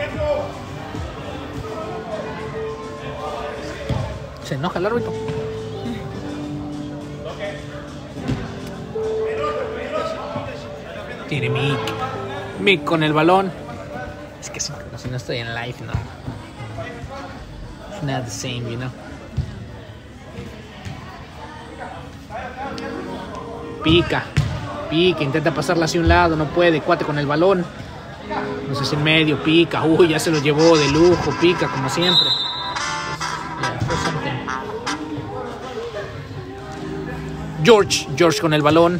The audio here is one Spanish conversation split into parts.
Se enoja el árbitro. Tiene Mick. Mick con el balón. Es que si no estoy en live, no. It's not the same, you know. Pica. Intenta pasarla hacia un lado, no puede. Cuate con el balón. No sé si en medio. Pica. Uy, ya se lo llevó de lujo. Pica como siempre. George con el balón.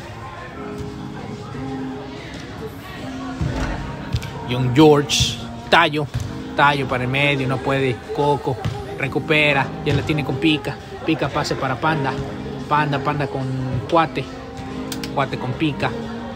Young George. Tallo para el medio, no puede. Coco recupera, ya la tiene con Pica. Pica pase para Panda con Cuate con Pica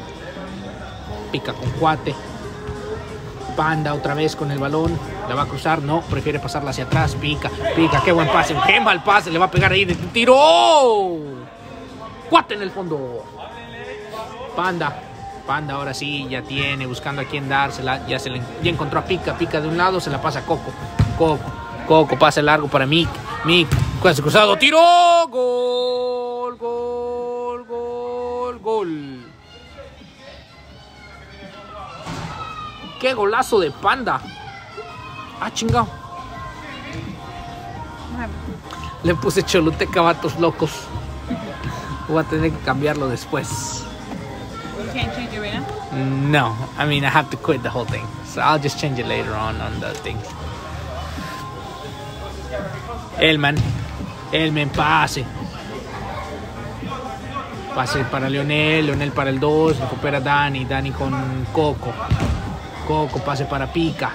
con Cuate. Panda otra vez con el balón, la va a cruzar, no, prefiere pasarla hacia atrás. Pica, qué buen pase, qué mal pase, le va a pegar ahí de tiro. Cuate en el fondo. Panda ahora sí ya tiene, buscando a quién dársela, ya encontró a Pica de un lado, se la pasa a Coco, pase largo para Mick, casi cruzado, tiro, gol. Qué golazo de Panda. Ah, chingado. Le puse Choluteca Vatos Locos. Voy a tener que cambiarlo después. You can't change it right now? No, I mean I have to quit the whole thing. So I'll just change it later on the thing. Elman pase para Leonel para el 2, recupera Dani con Coco, pase para Pica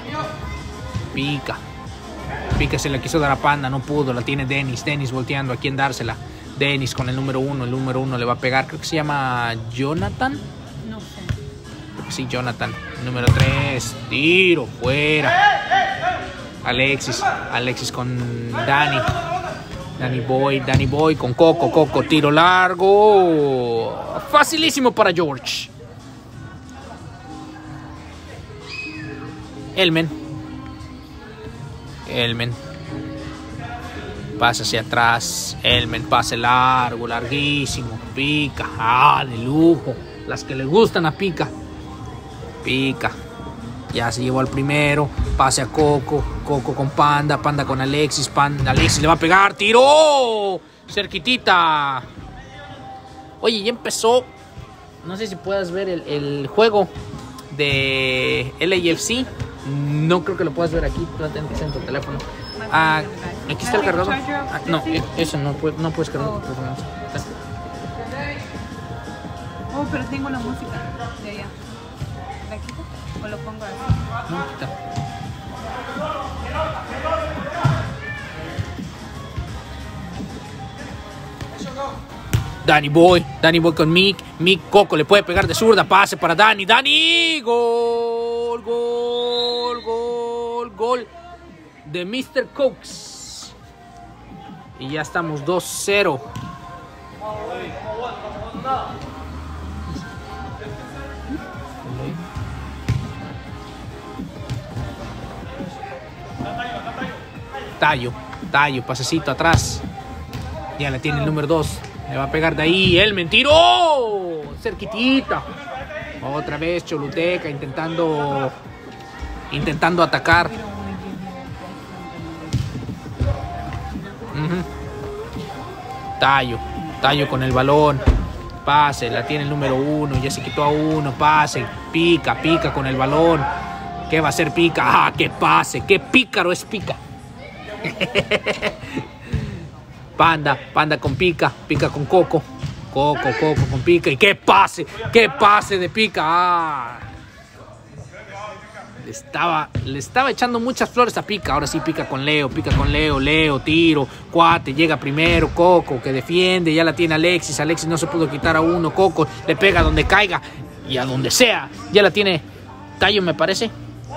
se la quiso dar a Panda, no pudo, la tiene Dennis volteando a quién dársela. Dennis con el número 1, le va a pegar, creo que se llama Jonathan. No sé. Creo que sí, Jonathan. Número 3, tiro, fuera. Alexis con Danny Boy con Coco, tiro largo. Facilísimo para George. Elmen. Pasa hacia atrás. Elmen, pase largo, larguísimo. Pica. De lujo. Las que le gustan a Pica. Ya se llevó al primero. Pase a Coco con Panda con Alexis. Alexis le va a pegar. ¡Tiró! Cerquitita. Oye, ya empezó. No sé si puedas ver el juego de LAFC. No creo que lo puedas ver aquí. Tú tienes que ser en tu teléfono. Aquí está el cargador. No, eso no puedes cargar. Oh, pero tengo la música de allá. ¿La quito o lo pongo así? No, quita. Danny Boy con Mick. Coco le puede pegar de zurda. Pase para Danny. Gol de Mr. Cokes. Y ya estamos 2-0. Tallo, pasecito atrás. Ya le tiene el número 2. Le va a pegar de ahí. El mentiro. Cerquitita. Otra vez Choluteca intentando atacar. Tallo con el balón. Pase, la tiene el número 1. Ya se quitó a 1. Pase. Pica con el balón. ¿Qué va a hacer Pica? ¡Qué pase! ¡Qué pícaro es Pica! Panda con Pica con Coco con Pica. Y qué pase de Pica. Le estaba echando muchas flores a Pica. Ahora sí Pica con Leo, tiro, Cuate, llega primero, Coco que defiende, ya la tiene Alexis no se pudo quitar a 1, Coco le pega donde caiga y a donde sea, ya la tiene Tallo, me parece.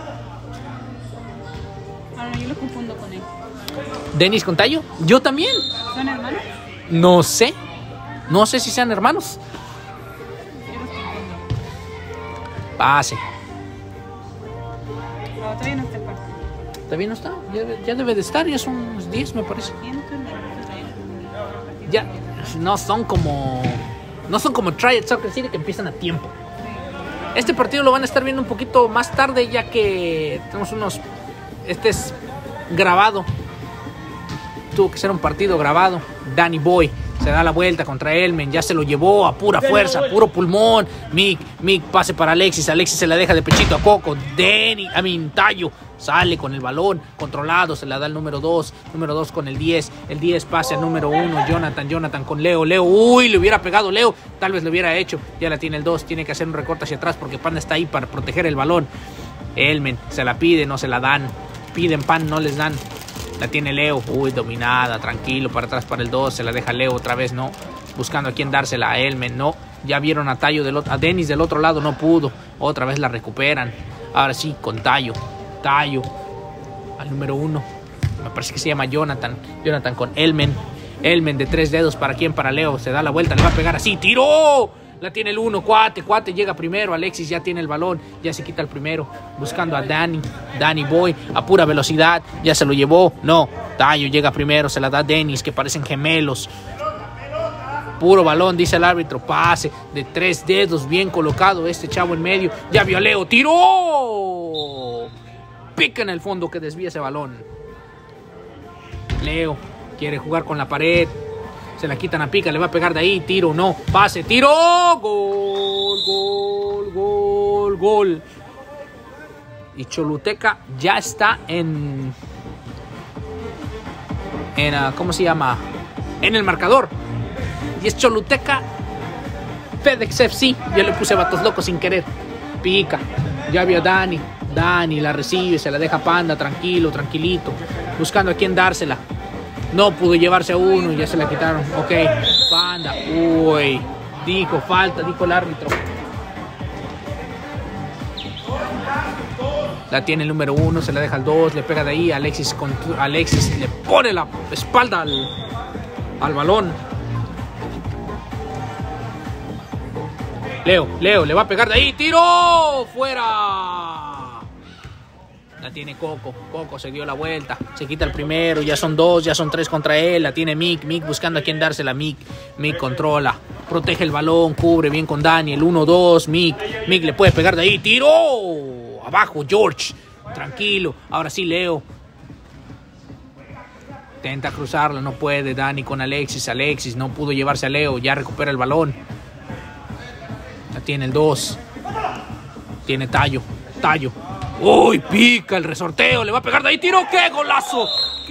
Ahora yo lo confundo con él. Dennis con Tallo, yo también. ¿Son hermanos? No sé si sean hermanos. Yo los confundo. Pase. todavía no está el partido. ¿Todavía no está? Ya debe de estar, ya son unos 10 me parece. 100 minutos de Ya, no son como Try It Soccer City que empiezan a tiempo. Este partido lo van a estar viendo un poquito más tarde, ya que tenemos este es grabado. Tuvo que ser un partido grabado. Danny Boy se da la vuelta contra Elmen, ya se lo llevó a pura fuerza, puro pulmón. Mick pase para Alexis se la deja de pechito a Coco. Tayo sale con el balón controlado, se la da el número 2 con el 10 pase al número 1, Jonathan con Leo, uy, le hubiera pegado Leo, tal vez lo hubiera hecho, ya la tiene el 2, tiene que hacer un recorte hacia atrás porque Panda está ahí para proteger el balón. Elmen se la pide, no se la dan, piden pan, no les dan. La tiene Leo, uy, dominada, tranquilo, para atrás para el 2, se la deja Leo otra vez, no, buscando a quién dársela, a Elmen, no, ya vieron a Tayo a Dennis del otro lado, no pudo, otra vez la recuperan, ahora sí, con Tayo, al número 1, me parece que se llama Jonathan con Elmen de 3 dedos, ¿para quién? Para Leo, se da la vuelta, le va a pegar así, ¡tiró! La tiene el 1, Cuate llega primero, Alexis ya tiene el balón, ya se quita el primero, buscando a Danny Boy a pura velocidad, ya se lo llevó, no, Tayo llega primero, se la da a Dennis, que parecen gemelos, puro balón, dice el árbitro, pase de 3 dedos, bien colocado este chavo en medio, ya vio a Leo, tiró, pica en el fondo que desvía ese balón, Leo quiere jugar con la pared, se la quitan a Pica, le va a pegar de ahí, tiro, no, pase, tiro, gol. Y Choluteca ya está ¿cómo se llama? En el marcador. Y es Choluteca FedEx FC. Yo le puse vatos locos sin querer. Pica, ya vio a Dani la recibe, se la deja Panda, tranquilito, buscando a quién dársela. No pudo llevarse a uno y ya se la quitaron. Ok, Panda. Uy, dijo falta, dijo el árbitro. La tiene el número 1, se la deja al 2, le pega de ahí. Alexis le pone la espalda al balón. Leo le va a pegar de ahí. ¡Tiro! ¡Fuera! La tiene Coco se dio la vuelta, se quita el primero, ya son 2, ya son 3 contra él, la tiene Mick buscando a quién dársela, Mick controla, protege el balón, cubre bien con Dani, el 1-2, Mick le puede pegar de ahí, tiro, abajo George, tranquilo, ahora sí Leo, intenta cruzarla, no puede, Dani con Alexis no pudo llevarse a Leo, ya recupera el balón, la tiene el 2, tiene Tayo, uy, Pica el resorteo, le va a pegar de ahí, tiro, ¡qué golazo!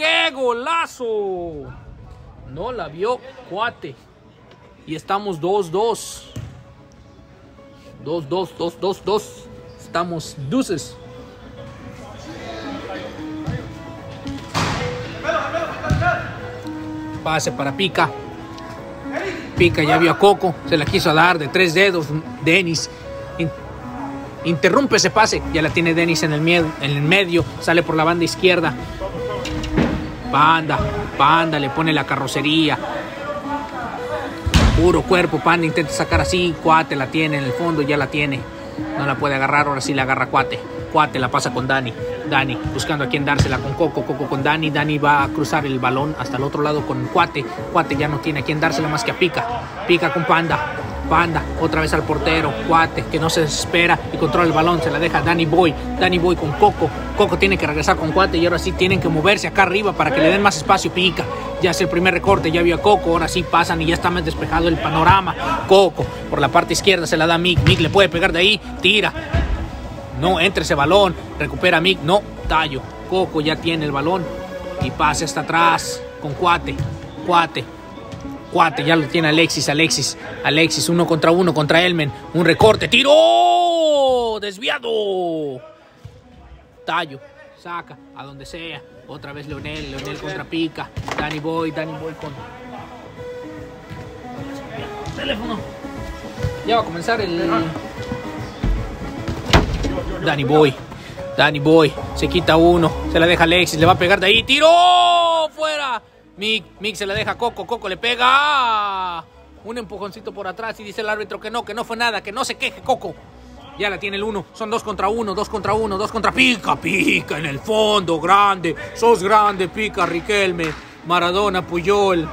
No la vio Cuate. Y estamos 2-2. 2-2. Estamos deuces. Pase para Pica. Pica ya vio a Coco, se la quiso dar de 3 dedos, Dennis. Interrumpe ese pase, ya la tiene Dennis en el medio, sale por la banda izquierda. Panda le pone la carrocería. Puro cuerpo, Panda intenta sacar así, Cuate la tiene en el fondo, ya la tiene. No la puede agarrar, ahora sí la agarra Cuate. Cuate la pasa con Dani buscando a quién dársela con Coco con Dani va a cruzar el balón hasta el otro lado con Cuate ya no tiene a quién dársela más que a Pica con Panda otra vez al portero, Cuate que no se desespera y controla el balón, se la deja Danny Boy con Coco tiene que regresar con Cuate y ahora sí tienen que moverse acá arriba para que le den más espacio. Pica ya hace el primer recorte, ya vio a Coco, ahora sí pasan y ya está más despejado el panorama. Coco por la parte izquierda se la da Mick le puede pegar de ahí, tira, no entra ese balón, recupera Mick, no, Tayo, Coco ya tiene el balón y pase hasta atrás con Cuate ya lo tiene Alexis 1 contra 1 contra Elmen, un recorte, tiro, desviado, Tayo saca a donde sea, otra vez Leonel contra Pica, Danny Boy con teléfono, ya va a comenzar el Danny Boy se quita uno, se la deja Alexis, le va a pegar de ahí, tiro, fuera. Mick se la deja a Coco le pega un empujoncito por atrás y dice el árbitro que no fue nada, que no se queje Coco. Ya la tiene el 1. Son 2 contra 1, 2 contra 1, 2 contra... Pica, pica en el fondo. Grande. Sos grande. Pica Riquelme. Maradona, Puyol.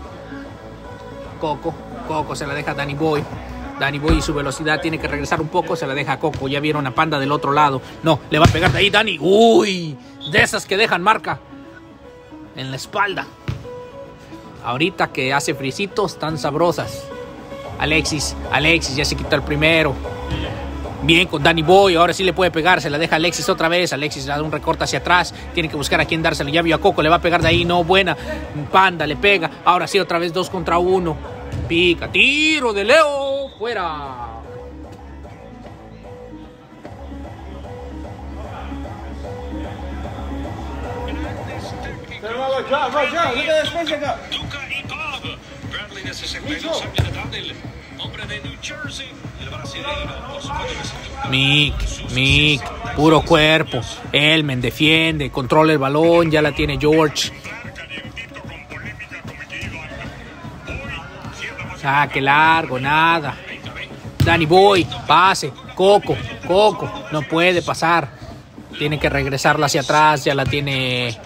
Coco se la deja a Danny Boy. Danny Boy y su velocidad tiene que regresar un poco. Se la deja a Coco. Ya vieron a Panda del otro lado. No, le va a pegar de ahí Danny. Uy, de esas que dejan marca en la espalda. Ahorita que hace frisitos tan sabrosas. Alexis ya se quitó el primero. Bien con Danny Boy, ahora sí le puede pegar, se la deja Alexis otra vez. Alexis le da un recorte hacia atrás, tiene que buscar a quién dárselo. Ya vio a Coco, le va a pegar de ahí, no, buena. Panda le pega, ahora sí otra vez 2 contra 1. Pica, tiro de Leo, fuera. Mick, puro cuerpo. Elmen defiende, controla el balón, ya la tiene George. Saque largo, nada. Danny Boy, pase. Coco, no puede pasar. Tiene que regresarla hacia atrás, ya la tiene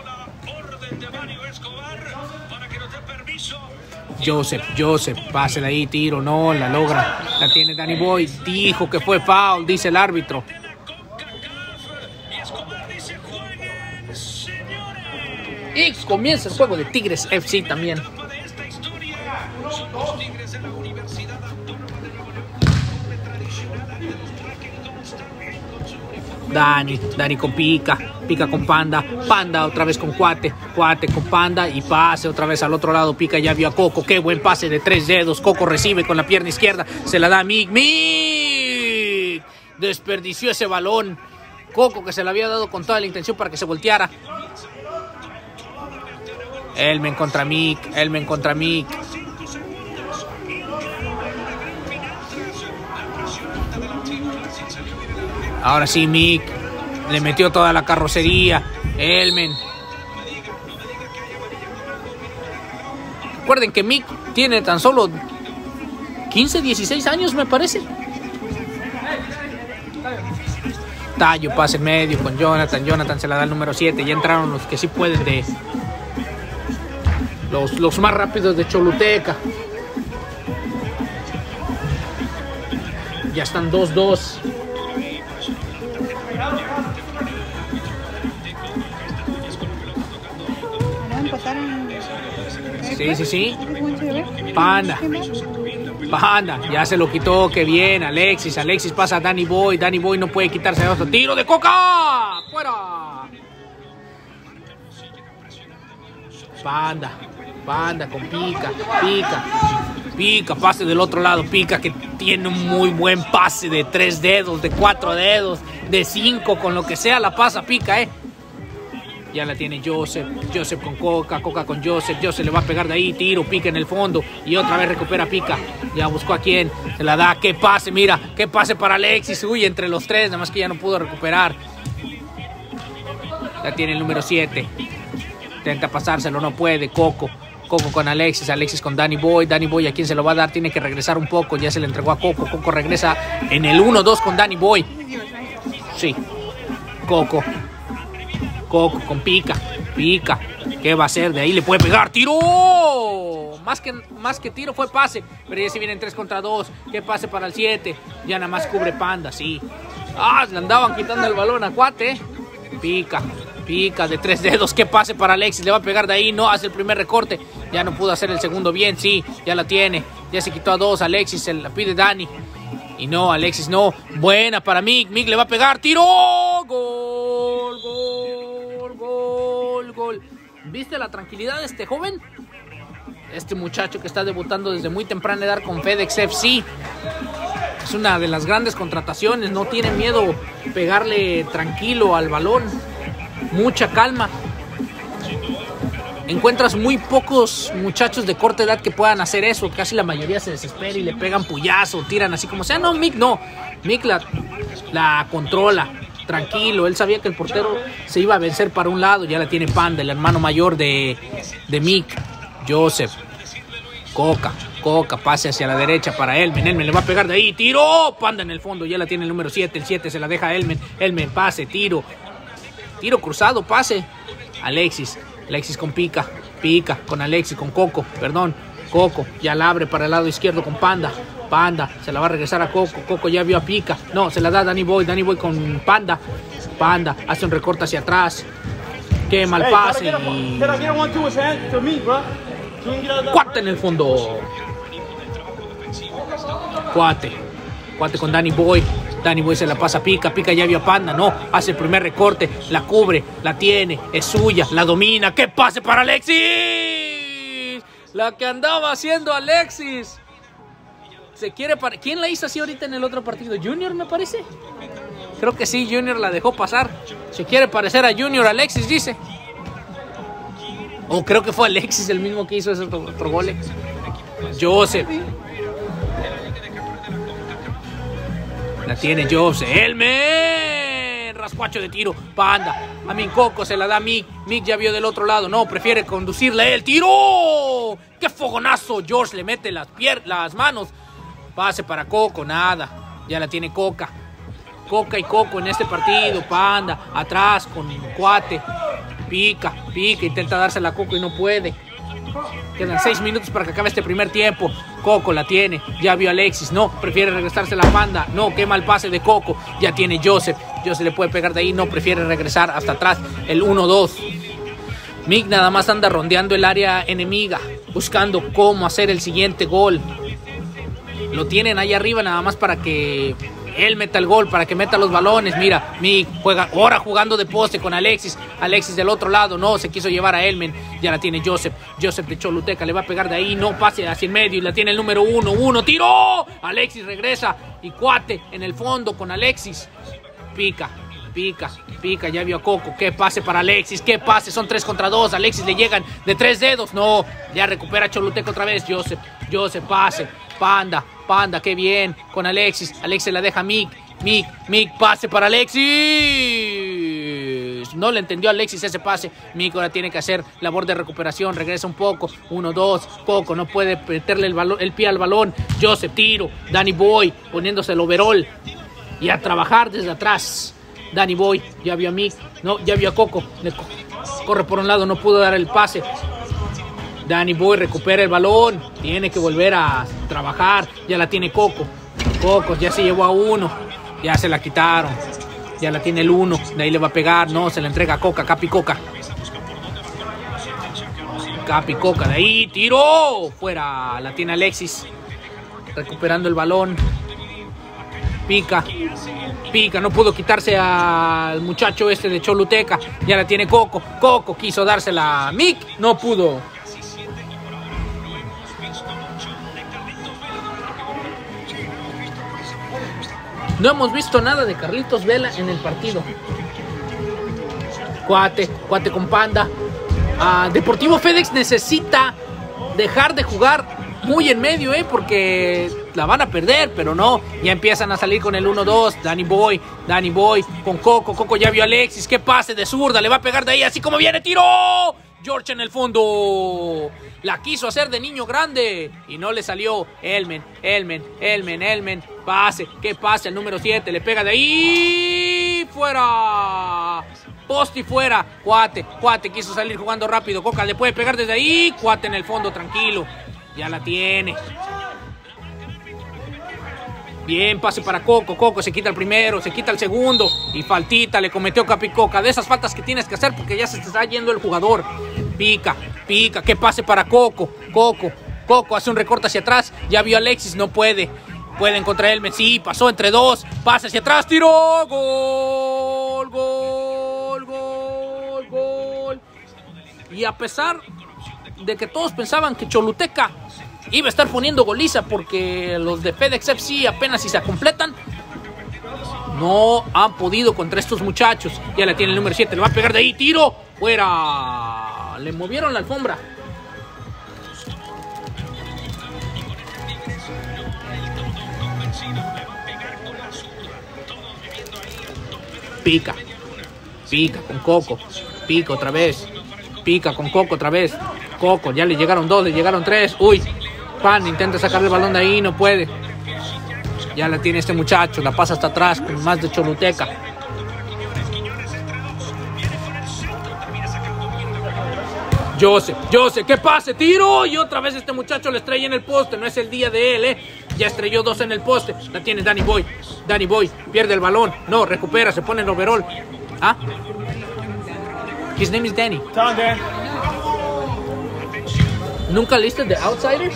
Joseph, pase de ahí, tiro, no, la logra. La tiene Danny Boy, dijo que fue foul, dice el árbitro. Y comienza el juego de Tigres FC también. Dani con Pica con Panda otra vez con Cuate con Panda y pase otra vez al otro lado. Pica ya vio a Coco, qué buen pase de 3 dedos. Coco recibe con la pierna izquierda, se la da a Mick. Desperdició ese balón. Coco que se le había dado con toda la intención para que se volteara. Elmen contra Mick. Ahora sí, Mick le metió toda la carrocería. Elmen. Recuerden que Mick tiene tan solo 15, 16 años, me parece. Tallo, pase medio con Jonathan. Jonathan se la da al número 7. Ya entraron los que sí pueden de... Los más rápidos de Choluteca. Ya están 2-2. Sí. Panda, ya se lo quitó, que bien. Alexis pasa a Danny Boy. Danny Boy no puede quitarse de otro. Tiro de Coca, fuera. Panda con Pica, pase del otro lado. Pica que tiene un muy buen pase de 3 dedos, de 4 dedos, de 5, con lo que sea la pasa Pica, Ya la tiene Joseph con Coca con Joseph le va a pegar de ahí, tiro, Pica en el fondo y otra vez recupera Pica. Ya buscó a quién, se la da, qué pase, mira, qué pase para Alexis, entre los 3, nada más que ya no pudo recuperar. La tiene el número 7, intenta pasárselo, no puede. Coco con Alexis con Danny Boy a quien se lo va a dar, tiene que regresar un poco, ya se le entregó a Coco regresa en el 1-2 con Danny Boy. Sí, Coco con Pica, ¿qué va a hacer? De ahí le puede pegar, ¡tiro! Más que tiro fue pase, pero ya se vienen 3 contra 2, ¿qué pase para el 7? Ya nada más cubre Panda, sí. Le andaban quitando el balón a Cuate. Pica de 3 dedos, ¿qué pase para Alexis? Le va a pegar de ahí, no, hace el primer recorte, ya no pudo hacer el segundo bien, sí, ya la tiene, ya se quitó a 2, Alexis, se la pide Dani. Y no, Alexis no, buena para Mick le va a pegar, tiro, gol. ¿Viste la tranquilidad de este joven? Este muchacho que está debutando desde muy temprana edad con FedEx FC. Es una de las grandes contrataciones, no tiene miedo pegarle tranquilo al balón, mucha calma. Encuentras muy pocos muchachos de corta edad que puedan hacer eso, casi la mayoría se desespera y le pegan puyazo, tiran así como sea. No, Mick la controla, tranquilo, él sabía que el portero se iba a vencer para un lado, ya la tiene Panda, el hermano mayor de Mick. Joseph, Coca Coca, pase hacia la derecha para Elmen. Elmen le va a pegar de ahí. Tiro. Panda en el fondo. Ya la tiene el número 7. El 7 se la deja a Elmen. Elmen, pase, tiro. Tiro cruzado, pase. Alexis. Alexis con Pica. Pica con Alexis, con Coco. Perdón. Coco ya la abre para el lado izquierdo con Panda. Panda se la va a regresar a Coco. Coco ya vio a Pica. No, se la da a Danny Boy. Danny Boy con Panda. Panda hace un recorte hacia atrás. Qué mal pase. Cuate en el fondo. Cuate con Danny Boy. Danny Boy se la pasa a Pica. Pica ya vio a Panda. No, hace el primer recorte. La cubre, la tiene, es suya, la domina. ¡Qué pase para Alexis! La que andaba haciendo Alexis. Se quiere ¿Quién la hizo así ahorita en el otro partido? ¿Junior me parece? Creo que sí, Junior la dejó pasar. Se quiere parecer a Junior. Alexis dice. O creo que fue Alexis el mismo que hizo ese otro gol. Joseph. La tiene Joseph. Elmen. Rascuacho de tiro. Panda. A mí Coco se la da a Mick. Mick ya vio del otro lado. No, prefiere conducirla él. ¡Tiro! ¡Qué fogonazo! George le mete las manos. Pase para Coco. Nada. Ya la tiene Coca. Coca y Coco en este partido. Panda. Atrás con Cuate. Pica. Intenta dársela a Coco y no puede. Quedan 6 minutos para que acabe este primer tiempo. Coco la tiene. Ya vio a Alexis. No, prefiere regresarse la Panda. No, qué mal pase de Coco. Ya tiene Joseph. Joseph le puede pegar de ahí. No, prefiere regresar hasta atrás. El 1-2. Mick nada más anda rondeando el área enemiga, buscando cómo hacer el siguiente gol. Lo tienen ahí arriba nada más para que él meta el gol, para que meta los balones. Mira, Mick juega ahora jugando de poste con Alexis. Alexis del otro lado, no, se quiso llevar a Elmen. Ya la tiene Joseph. Joseph de Choluteca le va a pegar de ahí. No, pase hacia el medio y la tiene el número 1. ¡Tiró! Alexis regresa y Cuate en el fondo con Alexis. Pica, ya vio a Coco. Qué pase para Alexis, qué pase. Son 3 contra 2. Alexis le llegan de 3 dedos. No, ya recupera Choluteca otra vez. Joseph, pase. Panda, qué bien. Con Alexis. Alexis la deja a Mick, pase para Alexis. No le entendió a Alexis ese pase. Mick ahora tiene que hacer labor de recuperación. Regresa un poco. 1-2. Coco no puede meterle el pie al balón. Joseph, tiro. Danny Boy poniéndose el overall. Y a trabajar desde atrás. Danny Boy, ya vio a Mick. No, ya vio a Coco. Corre por un lado, no pudo dar el pase. Danny Boy recupera el balón. Tiene que volver a trabajar. Ya la tiene Coco. Coco ya se llevó a 1. Ya se la quitaron. Ya la tiene el 1. De ahí le va a pegar. No, se la entrega a Coca. Capi Coca. De ahí. Tiró. Fuera. La tiene Alexis. Recuperando el balón. Pica, no pudo quitarse al muchacho este de Choluteca. Ya la tiene Coco. Coco quiso dársela a Mick, no pudo. No hemos visto nada de Carlitos Vela en el partido. Cuate con Panda. Deportivo FedEx necesita dejar de jugar muy en medio, porque la van a perder, pero no, ya empiezan a salir con el 1-2. Danny Boy con Coco ya vio a Alexis, qué pase de zurda, le va a pegar de ahí, así como viene, tiro. George en el fondo, la quiso hacer de niño grande y no le salió. Elmen, pase, qué pase, el número 7, le pega de ahí, fuera. Posti fuera. Cuate quiso salir jugando rápido. Coca le puede pegar desde ahí. Cuate en el fondo, tranquilo. Ya la tiene. Bien, pase para Coco. Coco se quita el primero, se quita el segundo. Y faltita le cometió Capicoca. De esas faltas que tienes que hacer porque ya se te está yendo el jugador. Pica. Que pase para Coco. Coco hace un recorte hacia atrás. Ya vio a Alexis, no puede. Pueden contra él. Sí, pasó entre 2. Pase hacia atrás, tiró. Gol. Y a pesar de que todos pensaban que Choluteca iba a estar poniendo goliza porque los de FedEx FC apenas si se completan, no han podido contra estos muchachos. Ya la tiene el número 7, le va a pegar de ahí, tiro, fuera. Le movieron la alfombra. Pica con Coco. Pica otra vez. Pica con Coco otra vez. Coco, ya le llegaron 2, le llegaron 3. Uy, Panda intenta sacar el balón de ahí, no puede. Ya la tiene este muchacho, la pasa hasta atrás con más de Choluteca. Joseph, ¿qué pase? ¡Tiro! Y otra vez este muchacho le estrella en el poste. No es el día de él, Ya estrelló 2 en el poste. La tiene Danny Boy. Danny Boy pierde el balón. No, recupera, se pone en overall. ¿Ah? His name is Danny. ¿Nunca leíste The Outsiders?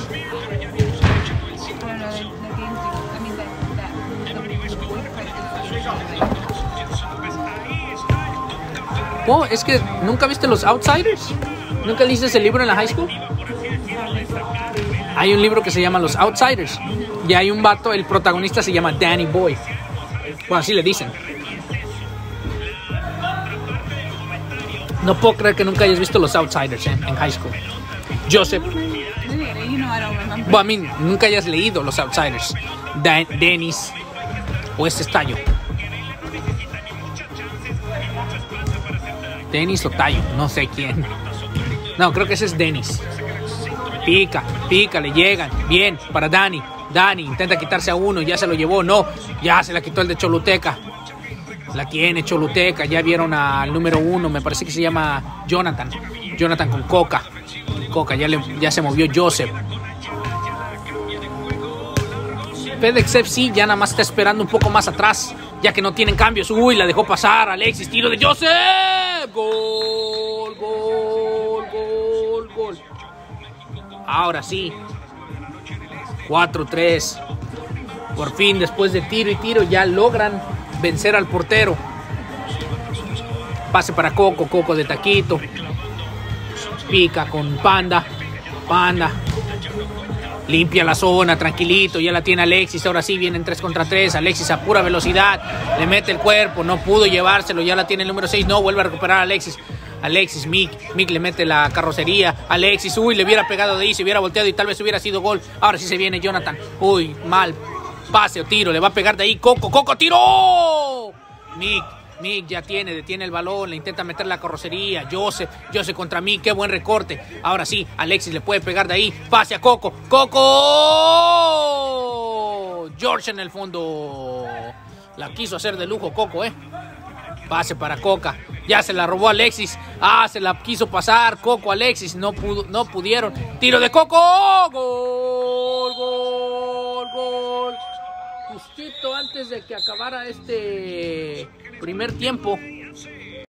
Oh, es que ¿nunca viste Los Outsiders? ¿Nunca leíste ese libro en la high school? Hay un libro que se llama Los Outsiders. Y hay un vato, el protagonista se llama Danny Boy. Bueno, así le dicen. No puedo creer que nunca hayas visto Los Outsiders en high school. Joseph. Bueno, a mí nunca hayas leído Los Outsiders. Dennis. O este Tallo. Dennis o Tallo, no sé quién. No, creo que ese es Dennis. Pica, le llegan. Bien, para Danny. Danny intenta quitarse a uno, ya se lo llevó, no. Ya se la quitó el de Choluteca. La tiene Choluteca, ya vieron al número 1, me parece que se llama Jonathan. Jonathan con Coca. Coca, ya se movió Joseph. FedEx FC ya nada más está esperando un poco más atrás, ya que no tienen cambios. Uy, la dejó pasar Alexis, tiro de Joseph. Gol. Ahora sí. 4-3. Por fin, después de tiro y tiro, ya logran vencer al portero. Pase para Coco, Coco de taquito. Pica con Panda. Limpia la zona, tranquilito, ya la tiene Alexis. Ahora sí vienen 3 contra 3. Alexis a pura velocidad, le mete el cuerpo, no pudo llevárselo, ya la tiene el número 6. No, vuelve a recuperar a Alexis. Mick le mete la carrocería. Alexis, uy, le hubiera pegado de ahí, se hubiera volteado y tal vez hubiera sido gol. Ahora sí se viene Jonathan. Uy, mal pase o tiro, le va a pegar de ahí. Coco, tiro. Mick ya detiene el balón, le intenta meter la carrocería. Joseph contra Mick, qué buen recorte. Ahora sí, Alexis le puede pegar de ahí. Pase a Coco. George en el fondo. La quiso hacer de lujo Coco, Pase para Coca. Ya se la robó Alexis. Se la quiso pasar Coco Alexis. No pudieron. Tiro de Coco. Gol. Justito antes de que acabara este primer tiempo.